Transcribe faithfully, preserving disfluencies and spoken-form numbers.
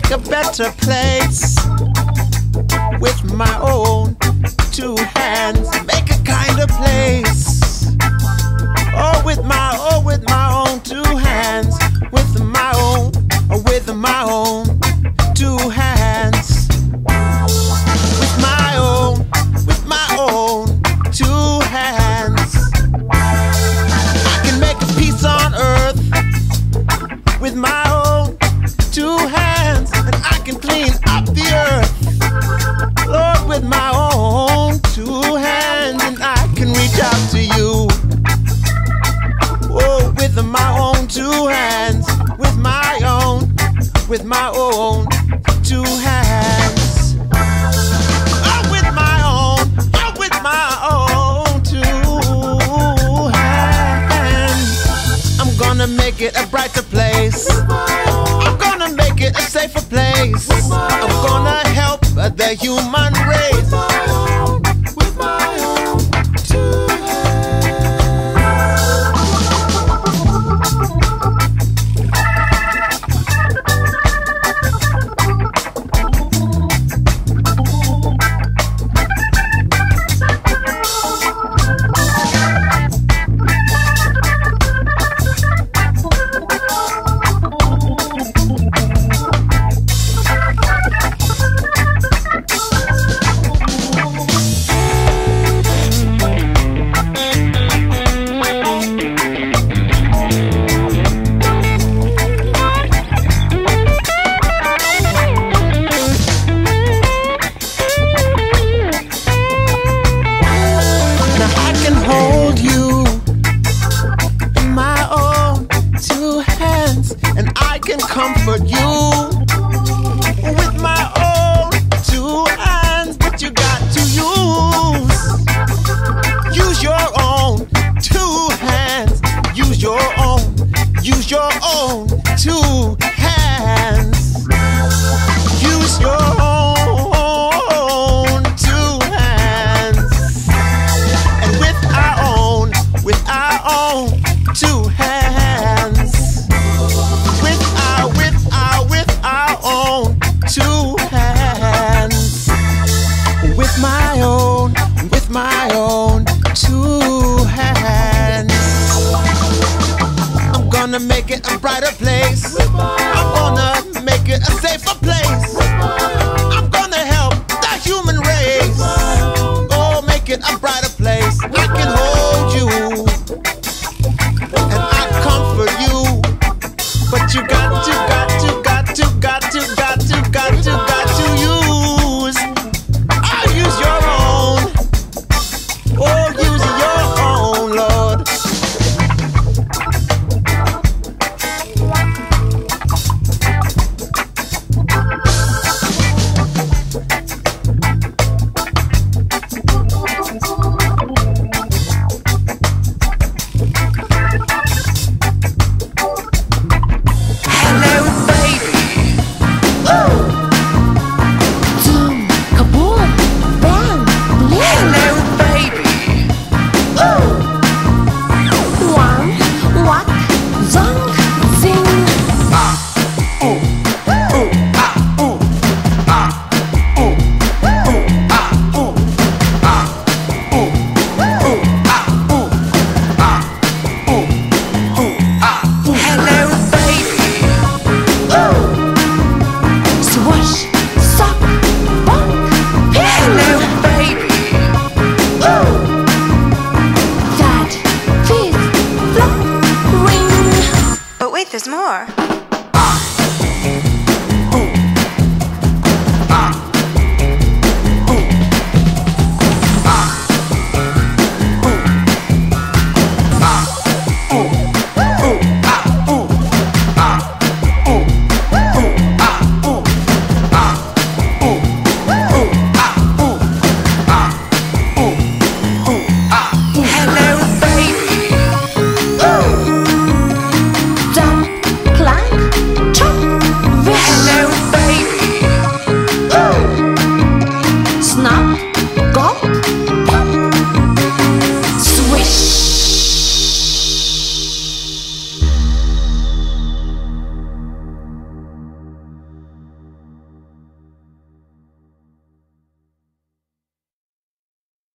make a better place with my own two hands. Make a kinder place. Oh, with my, oh, with my own two hands. With my own, oh, with my own two hands. With my own, with my own two hands. I can make a peace on earth with my own two hands, and I can clean up the earth, Lord, with my own two hands, and I can reach out to you, oh, with my own two hands, with my own, with my own two hands, oh, with my own, oh, with my own two hands. I'm gonna make it a brighter place. I'm gonna make it a safer place. I'm gonna help the human race with my own two comfort you with my own two hands, but you got to use use your own two hands. Use your own, use your own two hands. Use your own two hands, and with our own, with our own two hands. Two hands, with my own, with my own two hands. I'm gonna make it a brighter place. I'm gonna make it a safer place.